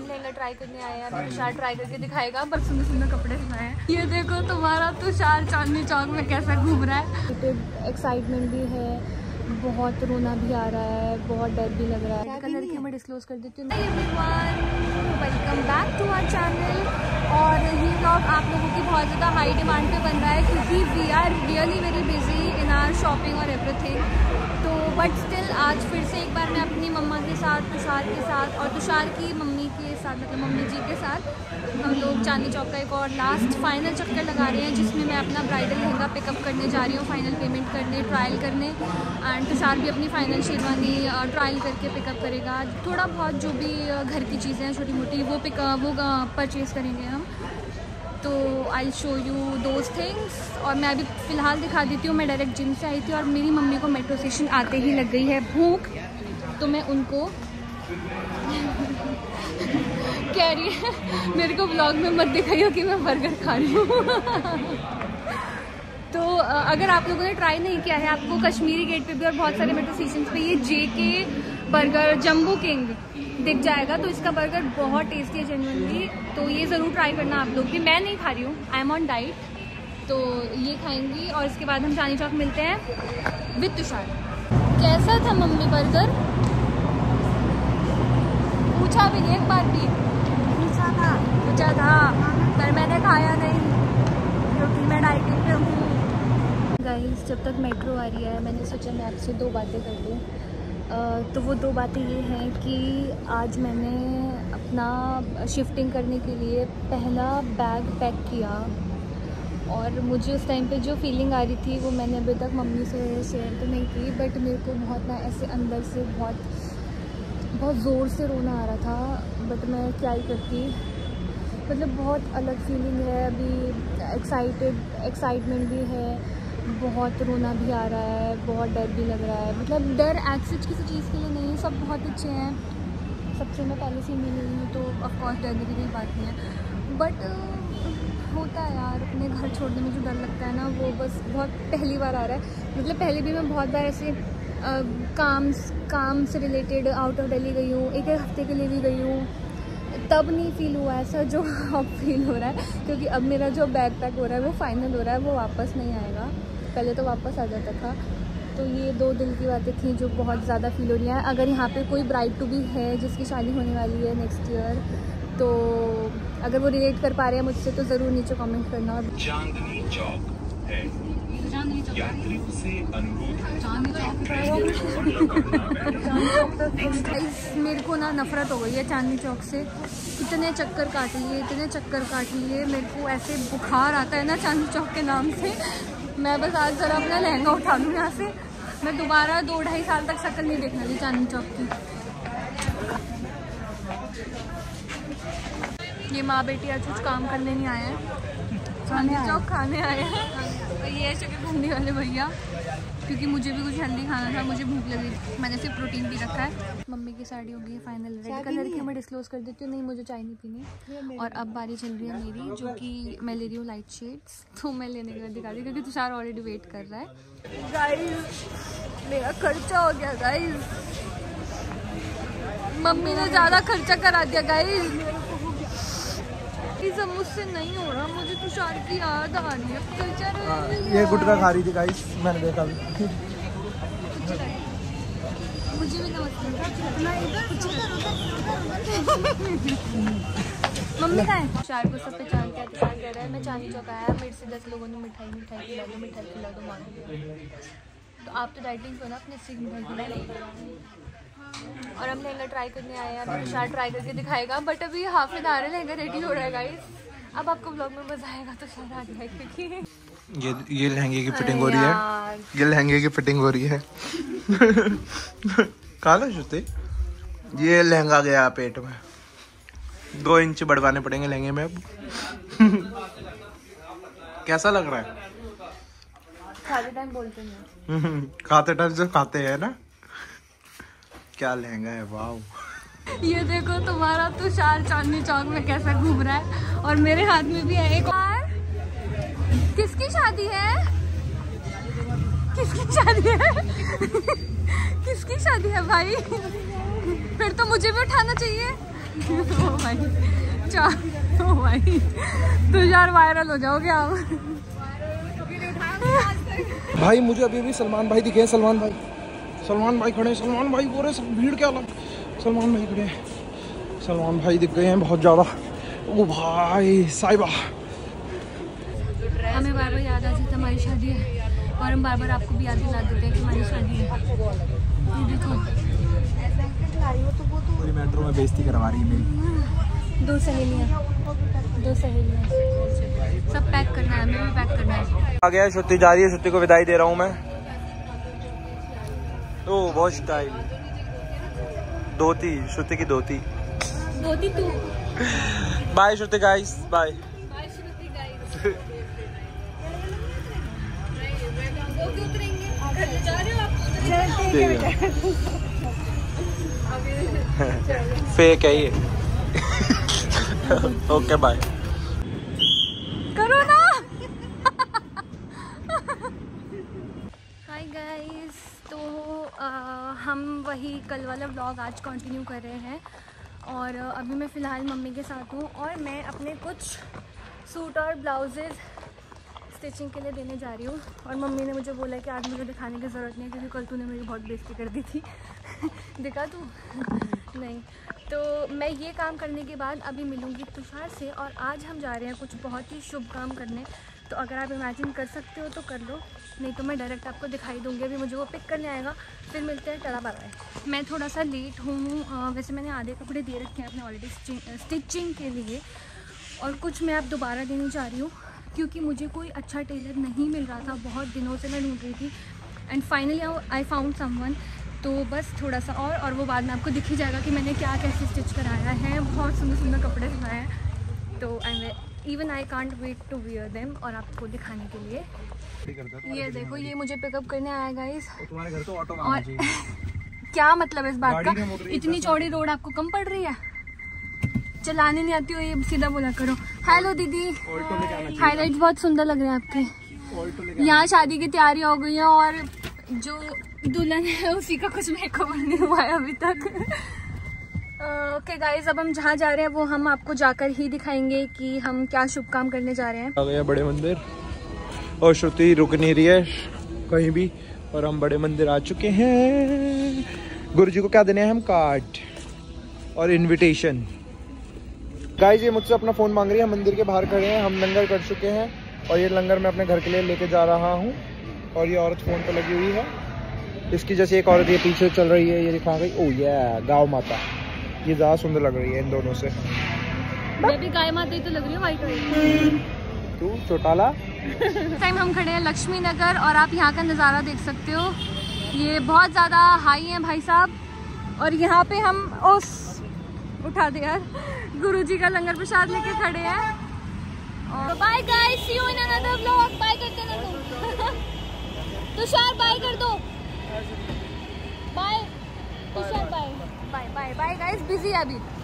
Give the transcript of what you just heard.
Lehenga try करने आए हैं। अभी तुषार ट्राई करके दिखाएगा। बस सुंदर सुंदर कपड़े हैं। ये देखो तुम्हारा तुषार चांदनी चौक में कैसा घूम रहा है। एक्साइटमेंट भी है, बहुत रोना भी आ रहा है, बहुत डर भी लग रहा है। कलर की मैं डिस्क्लोज कर देती हूँ। Welcome back to our channel. और ये व्लॉग आप लोगों की बहुत ज़्यादा हाई डिमांड पे बन रहा है क्योंकि we are really very busy in our shopping और एवरीथिंग। तो बट स्टिल आज फिर से एक बार मैं अपनी मम्मा के साथ, तुषार के साथ और तुषार की मम्मी के साथ, मतलब मम्मी जी के साथ हम लोग चांदनी चौक का एक और लास्ट फाइनल चक्कर लगा रहे हैं, जिसमें मैं अपना ब्राइडल लहंगा पिकअप करने जा रही हूँ, फाइनल पेमेंट करने, ट्रायल करने। एंड तुषार भी अपनी फाइनल शेरवानी ट्रायल करके पिकअप करेगा। थोड़ा बहुत जो भी घर की चीज़ें हैं छोटी मोटी वो परचेज़ करेंगे हम। तो I show you those things. और मैं अभी फ़िलहाल दिखा देती हूँ, मैं डायरेक्ट जिम से आई थी और मेरी मम्मी को मेट्रो स्टेशन आते ही लग गई है भूख। तो मैं उनको कह रही है मेरे को ब्लॉग में मत दिखाइए कि मैं बर्गर खा रही हूँ। तो अगर आप लोगों ने ट्राई नहीं किया है, आपको कश्मीरी गेट पे भी और बहुत सारे मेट्रो स्टेशन पे ये JK बर्गर जंबो किंग दिख जाएगा। तो इसका बर्गर बहुत टेस्टी है जेन्युइनली। तो ये ज़रूर ट्राई करना आप लोग भी। मैं नहीं खा रही हूँ, आई एम ऑन डाइट। तो ये खाएंगी और इसके बाद हम चांदनी चौक मिलते हैं विद तुषार। कैसा था मम्मी बर्गर? पूछा भी नहीं एक बार भी? पूछा था पर मैंने खाया नहीं क्योंकि मैं डाइटिंग पे हूँ। गाइस, जब तक मेट्रो आ रही है मैंने सोचा मैं आपसे 2 बातें कर दूँ। तो वो 2 बातें ये हैं कि आज मैंने अपना शिफ्टिंग करने के लिए पहला बैग पैक किया और मुझे उस टाइम पे जो फीलिंग आ रही थी वो मैंने अभी तक मम्मी से शेयर तो नहीं की, बट मेरे को बहुत ना ऐसे अंदर से बहुत ज़ोर से रोना आ रहा था। बट मैं क्या ही करती, मतलब बहुत अलग फीलिंग है। अभी एक्साइटमेंट भी है, बहुत रोना भी आ रहा है, बहुत डर भी लग रहा है। मतलब डर एक्सिट किसी चीज़ के लिए नहीं, सब बहुत अच्छे हैं, सबसे मैं पहले से मिली हुई हूँ तो ऑफकोर्स डरने की कोई बात नहीं है। बट होता है यार, अपने घर छोड़ने में जो डर लगता है ना वो बस बहुत पहली बार आ रहा है। मतलब पहले भी मैं बहुत बार ऐसे काम से रिलेटेड आउट ऑफ दिल्ली गई हूँ, 1 हफ्ते के लिए भी गई हूँ, तब नहीं फील हुआ ऐसा जो अब फील हो रहा है। क्योंकि अब मेरा जो बैग पैक हो रहा है वो फाइनल हो रहा है, वो वापस नहीं आएगा। पहले तो वापस आ जाता था। तो ये 2 दिल की बातें थी जो बहुत ज़्यादा फील हो रही हैं। अगर यहाँ पे कोई ब्राइड टू बी है जिसकी शादी होने वाली है नेक्स्ट ईयर, तो अगर वो रिलेट कर पा रहे हैं मुझसे तो ज़रूर नीचे कमेंट करना। और चांदनी चौक है, यात्रियों से अनुरोध मेरे को ना नफरत हो गई है चांदनी चौक से। इतने चक्कर काट लिए मेरे को ऐसे बुखार आता है ना चांदनी चौक के नाम से। मैं बस आज ज़रा अपना लहंगा उठा लूँ यहाँ से। मैं दोबारा 2-2.5 साल तक शक्ल नहीं देखने दी चांदनी चौक की। ये माँ बेटी आज कुछ काम करने नहीं आए हैं, चांदनी चौक खाने आए हैं। तो ये शक्ल घूमने वाले भैया, क्योंकि मुझे भी कुछ हेल्दी खाना था, मुझे भूख लगी, मैंने सिर्फ प्रोटीन पी रखा है। मम्मी की साड़ी हो गई है फाइनल रेड कलर की, मैं डिस्क्लोज कर देती हूँ। नहीं, मुझे चाय नहीं पीनी। और अब बारी चल रही है मेरी, जो कि मैं ले रही हूँ लाइट शेड्स। तो मैं लेने के बाद दिखा रही हूँ क्योंकि तुषार ऑलरेडी वेट कर रहा है। गाइस, मेरा खर्चा हो गया गाइस, मम्मी ने ज़्यादा खर्चा करा दिया गाइस। ये सब मुझसे नहीं हो रहा, मुझे तुषार की याद आ रही है। ये गुटखा खा रही थी गाइस, मैंने देखा भी। मुझे भी मम्मी का है। तुषार को सब पहचानते हैं। तुषार कह रहा है मैं चांदनी चौक आया, मेरे से 10 लोगों ने मिठाई खिला दो मांग। तो आप तो डाइटिंग को ना अपने से मिठाई खिला। और हम लहंगा ट्राई करने आए हैं। अभी तुषार ट्राई करके दिखाएगा, बट अभी half an hour lehenga ready हो रहा है गाइस। अब आपको ब्लॉग में मजा आएगा। तुषार आ गया है क्योंकि ये लहंगे की फिटिंग हो रही है, ये लहंगे की फिटिंग हो रही है। काला जुते, ये लहंगा गया पेट में, 2 इंच बढ़वाने पड़ेंगे लहंगे में अब। कैसा लग रहा है? खाते टाइम बोलते हैं, खाते टाइम से खाते हैं ना। क्या लहंगा है, वाह। ये देखो तुम्हारा तुषार चांदनी चौक में कैसा घूम रहा है। और मेरे हाथ में भी है एक और। किसकी शादी है? किसकी शादी है? किसकी शादी है भाई? फिर तो मुझे भी उठाना चाहिए। ओ भाई तुषार वायरल हो जाओगे आप। भाई मुझे अभी भी सलमान भाई दिखे हैं। सलमान भाई खड़े हैं। सलमान भाई बोले भीड़ क्या अलग। सलमान भाई खड़े हैं। सलमान भाई दिख गए हैं बहुत ज़्यादा। ओ भाई साहिबा, हमें बार बार याद आ जाती है हमारी शादी है और हम बार बार आपको भी याद दिला देते हैं कि हमारी शादी है। ये देखो पूरी मेट्रो में बेइज्जती करवा रही है मेरी। दो सहेलियाँ सब पैक करना है, हमें भी पैक करना है। आ गया, श्रुति जा रही है। श्रुति को विदाई दे रहा हूँ मैं। ओ बहुत स्टाइल धोती, श्रुति की धोती तू। Bye Shruti guys, bye. Fake है ये। Okay bye. करो ना। हाय गाइस, तो हम वही कल वाला व्लॉग आज कंटिन्यू कर रहे हैं और अभी मैं फ़िलहाल मम्मी के साथ हूँ और मैं अपने कुछ सूट और ब्लाउजेज़ स्टिचिंग के लिए देने जा रही हूँ। और मम्मी ने मुझे बोला कि आज मुझे दिखाने की ज़रूरत नहीं है क्योंकि कल तूने मेरी बहुत बेइज्जती कर दी थी। दिखा तू नहीं। तो मैं ये काम करने के बाद अभी मिलूँगी तुषार से और आज हम जा रहे हैं कुछ बहुत ही शुभ काम करने। तो अगर आप इमेजिन कर सकते हो तो कर लो, नहीं तो मैं डायरेक्ट आपको दिखाई दूँगी। अभी मुझे वो पिक करने आएगा, फिर मिलते हैं। Tada bye. मैं थोड़ा सा लेट हूँ। वैसे मैंने आधे कपड़े दे रखे हैं अपने ऑलरेडी स्टिचिंग के लिए और कुछ मैं अब दोबारा देने जा रही हूँ क्योंकि मुझे कोई अच्छा टेलर नहीं मिल रहा था। बहुत दिनों से मैं ढूंढ रही थी and finally I found someone. तो बस थोड़ा सा और वो बाद में आपको दिख ही जाएगा कि मैंने क्या कैसे स्टिच कराया है। बहुत सुंदर सुंदर कपड़े सिलाए हैं। तो even I can't wait to wear them और आपको दिखाने के लिए। ये देखो, ये मुझे पिकअप करने आया गाइस। तुम्हारे घर तो ऑटो और क्या मतलब इस बात का? इतनी चौड़ी रोड आपको कम पड़ रही है? चलाने नहीं आती हो ये सीधा बोला करो। हेलो दीदी, हाईलाइट्स बहुत सुंदर लग रहे हैं आपके। यहाँ शादी की तैयारी हो गई है और जो दुल्हन है उसी का कुछ मेकअप नहीं हुआ है अभी तक। ओके गाइस, अब हम जहाँ जा रहे हैं वो हम आपको जाकर ही दिखाएंगे कि हम क्या शुभ काम करने जा रहे हैं। आ गया बड़े मंदिर और श्रुति रुक नहीं रही है कहीं भी और हम बड़े मंदिर आ चुके हैं। गुरु जी को क्या देने हैं हम? कार्ड और इनविटेशन। गाइस ये मुझसे अपना फ़ोन मांग रही है। हम मंदिर के बाहर खड़े हैं। हम लंगर कर चुके हैं और ये लंगर मैं अपने घर के लिए लेके जा रहा हूँ। और ये औरत फ़ोन पे लगी हुई है। इसकी जैसे एक औरत ये पीछे चल रही है, ये दिखा गई। ओह ये गाँव माता, ये ज़्यादा सुंदर लग रही है इन दोनों से। मैं भी गाय माता ही तो लग रही हूँ, वाइट वाइट। तू चौटाला। टाइम हम खड़े हैं लक्ष्मी नगर और आप यहाँ का नज़ारा देख सकते हो। ये बहुत ज़्यादा हाई है भाई साहब। और यहाँ पे हम उठा दे यार, गुरुजी का लंगर प्रसाद लेके खड़े हैं। और bye guys, see you in another vlog. Bye करते ना तुम। तुषार बाय कर दो। Bye Tushar, bye bye bye bye guys, busy है अभी।